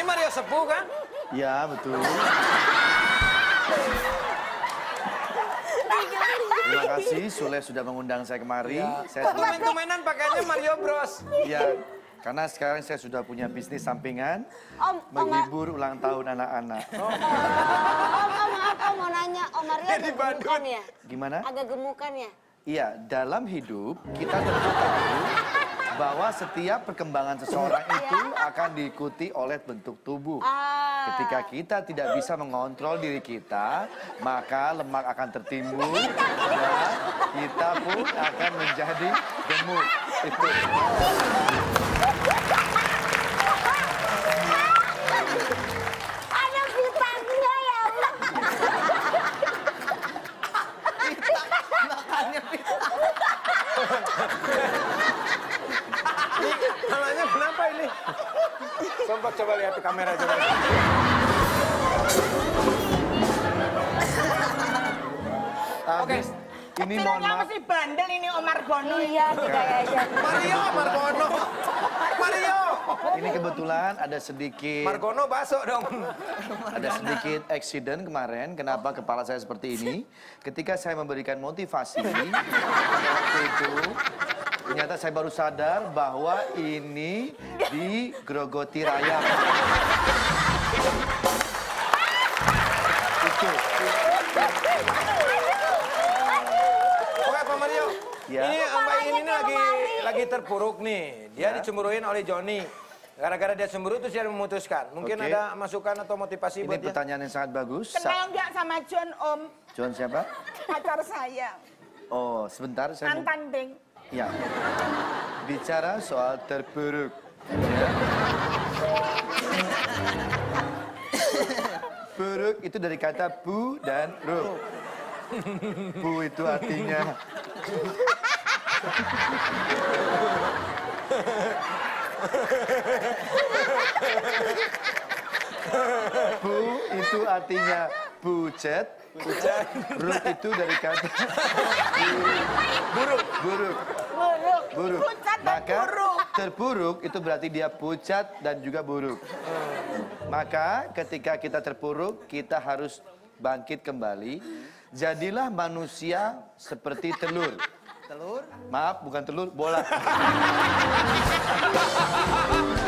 Mario Sepuh kan? Ya, betul. Terima kasih Sule sudah mengundang saya kemari. Saya Tumen-tumenan pakainya Mario Bros. ya, karena sekarang saya sudah punya bisnis sampingan menghibur ulang tahun anak-anak. Maaf, Om mau nanya, Om Mario agak gemukan ya? Gimana? Agak gemukan ya? Iya, dalam hidup kita tentu tahu bahwa setiap perkembangan seseorang itu akan diikuti oleh bentuk tubuh. Ketika kita tidak bisa mengontrol diri kita, maka lemak akan tertimbun dan kita pun akan menjadi gemuk. Itu. Ada vitaminnya ya, Allah. Namanya kenapa ini? Coba lihat di kamera coba. Oke. Ini mohon maaf. Masih bandel ini Omar Bono. Iya, kayaknya. Mario, Margono. Mario. Ini kebetulan ada sedikit Margono baso dong. accident kemarin. Kenapa kepala saya seperti ini? Ketika saya memberikan motivasi pada waktu itu, ternyata saya baru sadar bahwa ini digerogoti rayap. Itu. Oke Pak Mario. Ya. Ini Mbak ini lagi terpuruk nih. Dia dicemburuin oleh Joni. Gara-gara dia cemburu terus dia memutuskan. Mungkin Oke. ada masukan atau motivasi Ini buat dia? pertanyaan yang sangat bagus. Kenal nggak sama John Om? John siapa? Pacar saya. Oh, sebentar saya mau... Mantan Ding. Ya. Bicara soal terpuruk. Ya. Puruk itu dari kata bu dan ruk. Bu itu artinya bu itu artinya pucet. Ruk itu dari kata buruk. Buruk. Pucat dan Maka buruk. terpuruk itu berarti dia pucat dan juga buruk. Maka ketika kita terpuruk, kita harus bangkit kembali. Jadilah manusia seperti telur. Telur? Maaf, bukan telur, bola.